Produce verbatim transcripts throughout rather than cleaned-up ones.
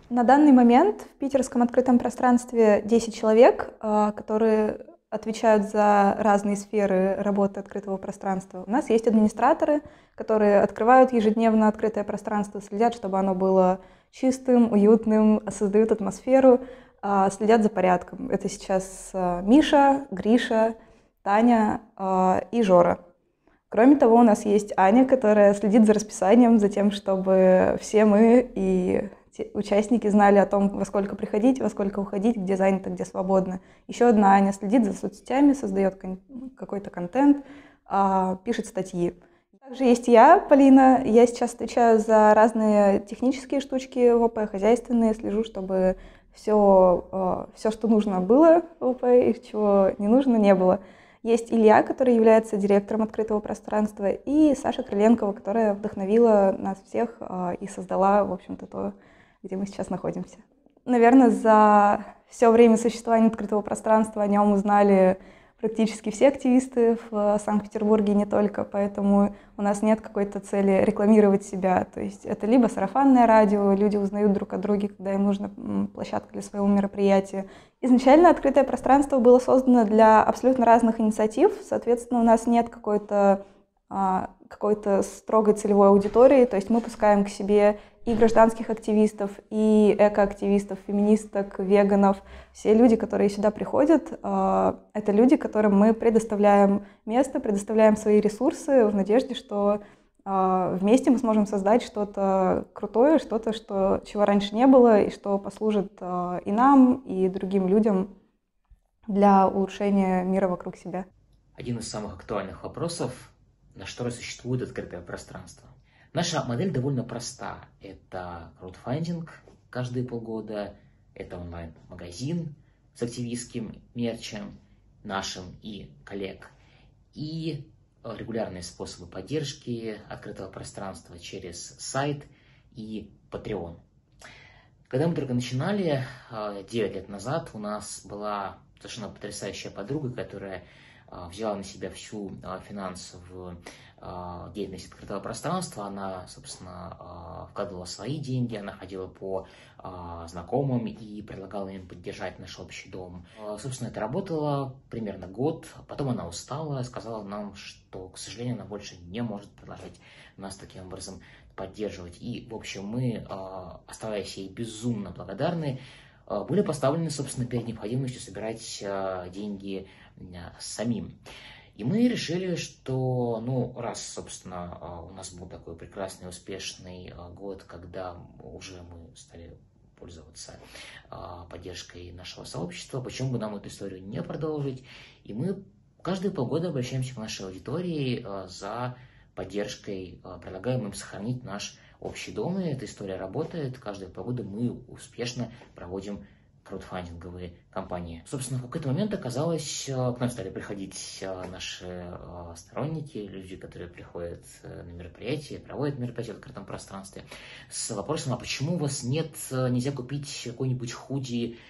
На данный момент в питерском открытом пространстве десять человек, которые отвечают за разные сферы работы открытого пространства. У нас есть администраторы, которые открывают ежедневно открытое пространство, следят, чтобы оно было чистым, уютным, создают атмосферу, следят за порядком. Это сейчас Миша, Гриша, Таня и Жора. Кроме того, у нас есть Аня, которая следит за расписанием, за тем, чтобы все мы и участники знали о том, во сколько приходить, во сколько уходить, где занято, где свободно. Еще одна Аня следит за соцсетями, создает какой-то контент, пишет статьи. Также есть я, Полина. Я сейчас отвечаю за разные технические штучки в ОП, хозяйственные, слежу, чтобы все, все, что нужно, было в ОП, и чего не нужно, не было. Есть Илья, который является директором открытого пространства, и Саша Крыленкова, которая вдохновила нас всех и создала, в общем-то, то, где мы сейчас находимся. Наверное, за все время существования открытого пространства о нем узнали практически все активисты в Санкт-Петербурге, и не только, поэтому у нас нет какой-то цели рекламировать себя. То есть это либо сарафанное радио, люди узнают друг о друге, когда им нужна площадка для своего мероприятия. Изначально открытое пространство было создано для абсолютно разных инициатив, соответственно, у нас нет какой-то какой-то строгой целевой аудитории, то есть мы пускаем к себе и гражданских активистов, и экоактивистов, феминисток, веганов. Все люди, которые сюда приходят, это люди, которым мы предоставляем место, предоставляем свои ресурсы в надежде, что вместе мы сможем создать что-то крутое, что-то, что, чего раньше не было, и что послужит и нам, и другим людям для улучшения мира вокруг себя. Один из самых актуальных вопросов: на что существует открытое пространство? Наша модель довольно проста. Это краудфандинг каждые полгода, это онлайн-магазин с активистским мерчем нашим и коллег, и регулярные способы поддержки открытого пространства через сайт и Patreon. Когда мы только начинали, девять лет назад, у нас была совершенно потрясающая подруга, которая взяла на себя всю финансовую деятельность открытого пространства. Она, собственно, вкладывала свои деньги, она ходила по знакомым и предлагала им поддержать наш общий дом. Собственно, это работало примерно год. Потом она устала, сказала нам, что, к сожалению, она больше не может продолжать нас таким образом поддерживать. И, в общем, мы, оставаясь ей безумно благодарны, были поставлены, собственно, перед необходимостью собирать деньги самим. И мы решили, что, ну, раз, собственно, у нас был такой прекрасный, успешный год, когда уже мы стали пользоваться поддержкой нашего сообщества, почему бы нам эту историю не продолжить? И мы каждые полгода обращаемся к нашей аудитории за поддержкой, предлагаем им сохранить наш общий дом, и эта история работает. Каждые полгода мы успешно проводим краудфандинговые кампании. Собственно, в какой-то момент оказалось, к нам стали приходить наши сторонники, люди, которые приходят на мероприятия, проводят мероприятия в открытом пространстве, с вопросом: а почему у вас нет, нельзя купить какой-нибудь худи,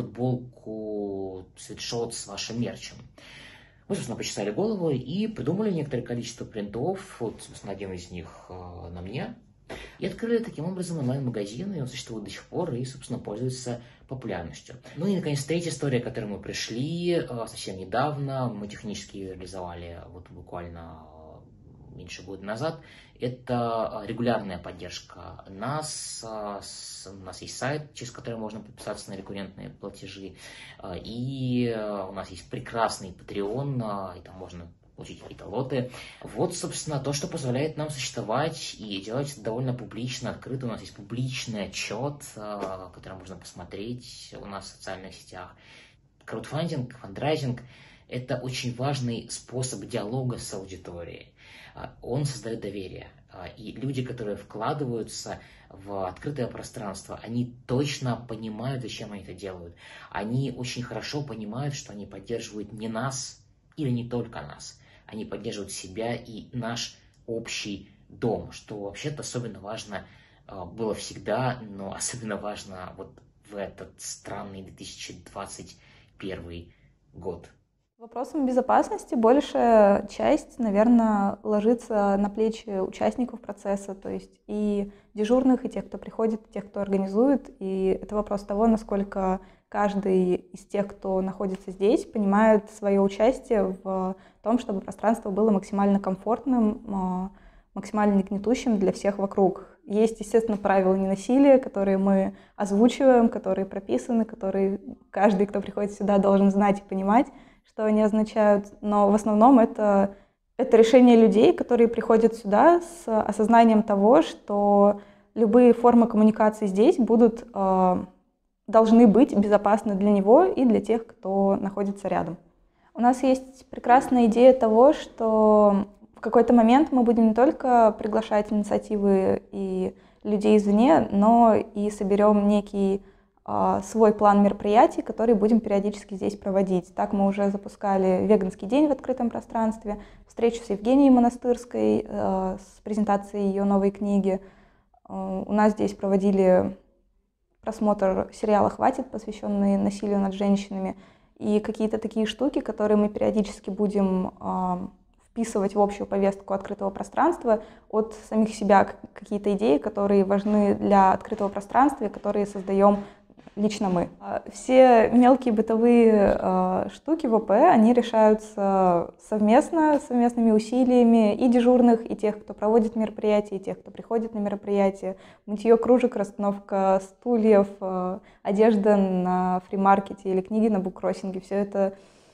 футболку, свитшот с вашим мерчем? Мы, собственно, почесали голову и придумали некоторое количество принтов. Вот, собственно, один из них на мне. И открыли таким образом онлайн-магазин, и он существует до сих пор и, собственно, пользуется популярностью. Ну и, наконец, третья история, к которой мы пришли совсем недавно, мы технически ее реализовали вот буквально меньше года назад, это регулярная поддержка нас. У нас есть сайт, через который можно подписаться на рекуррентные платежи, и у нас есть прекрасный Patreon, и там можно получить какие-то лоты. Вот, собственно, то, что позволяет нам существовать и делать это довольно публично, открыто. У нас есть публичный отчет, который можно посмотреть у нас в социальных сетях. Краудфандинг, фандрайзинг – это очень важный способ диалога с аудиторией. Он создает доверие. И люди, которые вкладываются в открытое пространство, они точно понимают, зачем они это делают. Они очень хорошо понимают, что они поддерживают не нас или не только нас. Они поддерживают себя и наш общий дом, что вообще-то особенно важно было всегда, но особенно важно вот в этот странный две тысячи двадцать первый год. Вопросом безопасности большая часть, наверное, ложится на плечи участников процесса, то есть и дежурных, и тех, кто приходит, и тех, кто организует. И это вопрос того, насколько каждый из тех, кто находится здесь, понимает свое участие в том, чтобы пространство было максимально комфортным, максимально негнетущим для всех вокруг. Есть, естественно, правила ненасилия, которые мы озвучиваем, которые прописаны, которые каждый, кто приходит сюда, должен знать и понимать, что они означают, но в основном это, это решение людей, которые приходят сюда с осознанием того, что любые формы коммуникации здесь будут, э, должны быть безопасны для него и для тех, кто находится рядом. У нас есть прекрасная идея того, что в какой-то момент мы будем не только приглашать инициативы и людей извне, но и соберем некий свой план мероприятий, который будем периодически здесь проводить. Так мы уже запускали веганский день в открытом пространстве, встречу с Евгенией Монастырской, э, с презентацией ее новой книги. Э, у нас здесь проводили просмотр сериала «Хватит», посвященный насилию над женщинами, и какие-то такие штуки, которые мы периодически будем э, вписывать в общую повестку открытого пространства от самих себя, какие-то идеи, которые важны для открытого пространства, которые создаем лично мы. Все мелкие бытовые э, штуки в ОП, они решаются совместно, совместными усилиями и дежурных, и тех, кто проводит мероприятия, и тех, кто приходит на мероприятия. Мытье кружек, расстановка стульев, э, одежда на фримаркете или книги на буккроссинге. Все это,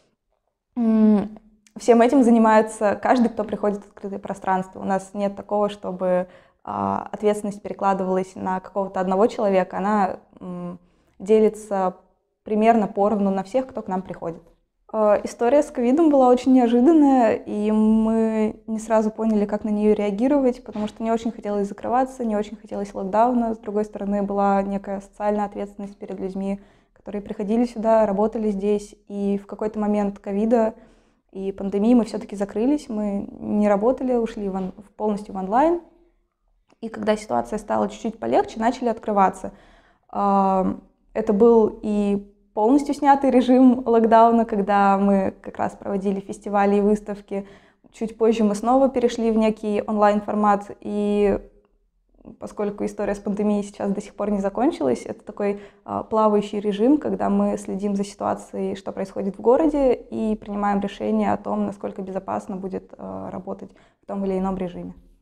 м- всем этим занимается каждый, кто приходит в открытое пространство. У нас нет такого, чтобы э, ответственность перекладывалась на какого-то одного человека. Она м- делится примерно поровну на всех, кто к нам приходит. История с ковидом была очень неожиданная, и мы не сразу поняли, как на нее реагировать, потому что не очень хотелось закрываться, не очень хотелось локдауна. С другой стороны, была некая социальная ответственность перед людьми, которые приходили сюда, работали здесь, и в какой-то момент ковида и пандемии мы все-таки закрылись, мы не работали, ушли в он, полностью в онлайн, и когда ситуация стала чуть-чуть полегче, начали открываться. Это был и полностью снятый режим локдауна, когда мы как раз проводили фестивали и выставки. Чуть позже мы снова перешли в некий онлайн-формат, и поскольку история с пандемией сейчас до сих пор не закончилась, это такой а, плавающий режим, когда мы следим за ситуацией, что происходит в городе, и принимаем решение о том, насколько безопасно будет а, работать в том или ином режиме.